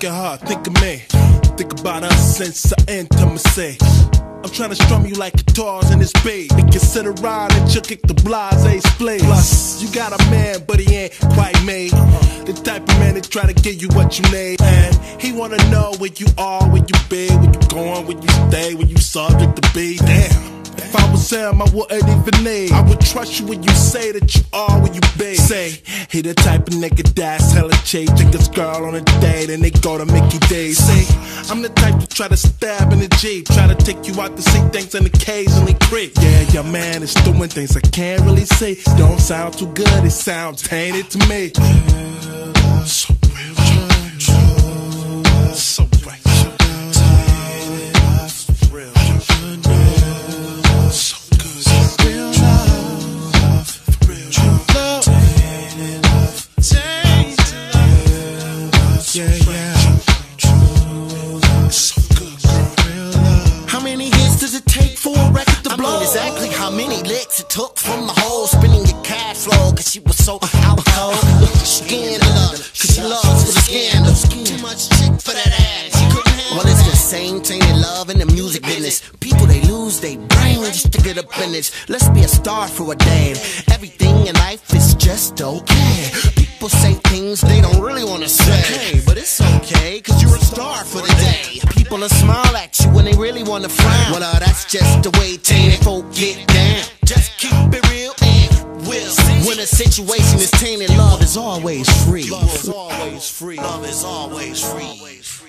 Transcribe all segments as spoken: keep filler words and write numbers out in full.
at her, think of me. Think about us since the intimacy. I'm trying to strum you like guitars in this beat. And can sit around and chill kick the blase split. Plus, you got a man, but he ain't quite me. The type of man that try to give you what you need. And he wanna know where you are, where you be, where you going, where you stay, where you subject to be. Damn. If I was him, I wouldn't even need. I would trust you when you say that you are where you be. Say, he the type of nigga that's hella cheap. Take his girl on a date and they go to Mickey D's. Say, I'm the type to try to stab in the Jeep. Try to take you out to see things and occasionally creep. Yeah, your man is doing things I can't really see. Don't sound too good, it sounds tainted to me. So real, so right. Real, so good. Real love, real love, tainted love, tainted love. Yeah, yeah. So good, girl. Real love. How many hits does it take for a record to blow? I mean, exactly how many licks it took from the hole spinning your cash flow, cause she was so out cold. Scandal, cause she loves the scandal. Too much chick for that ass. Well, it's the same tainted love in the music business. People, they lose their brain just to get up in it. Let's be a star for a day. Everything in life is just okay. People say things they don't really want to say, but it's okay, cause you're a star for the day. People will smile at you when they really want to frown. Well, uh, that's just the way tainted folk get down. Just keep it real and will. When a situation is tainted, love is always free. Love is always free. Love is always free.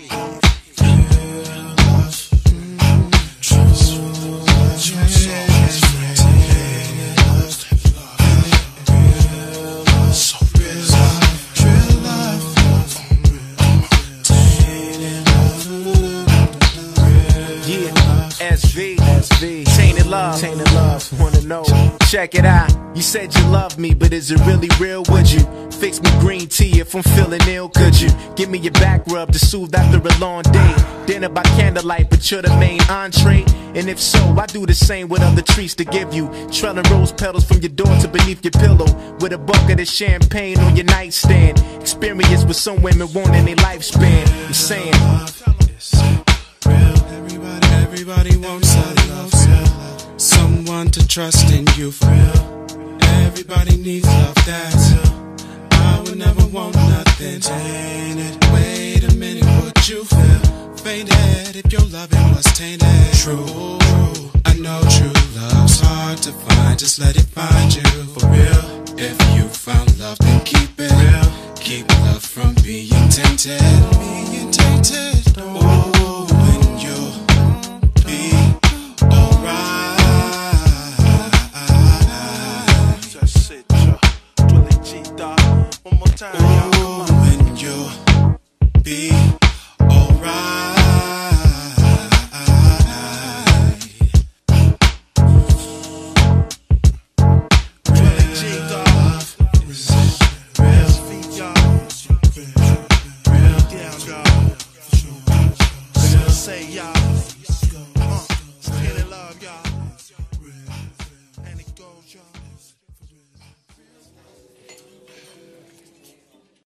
S V, S V, tainted love, tainted love, wanna know, check it out. You said you love me, but is it really real? Would you fix me green tea if I'm feeling ill? Could you give me your back rub to soothe after a long day? Dinner by candlelight, but you're the main entree. And if so, I do the same with other treats to give you. Trailing rose petals from your door to beneath your pillow, with a bucket of champagne on your nightstand. Experience with some women wanting their lifespan. I'm saying, everybody, everybody wants a love, real. Someone to trust in you for real. Everybody needs love that's real. I would never want nothing tainted. Wait a minute, would you feel fainted if your loving was tainted? True, I know true love's hard to find. Just let it find you for real. If you found love, then keep it real. Keep love from being tainted. Being tainted. Oh, when you'll be alright. Just sit, yo. Dwele G, dog. One more time, y'all. Come on. When you'll be alright. Dwele G, dog. Real feet, y'all. Real down, dog. Say, y'all.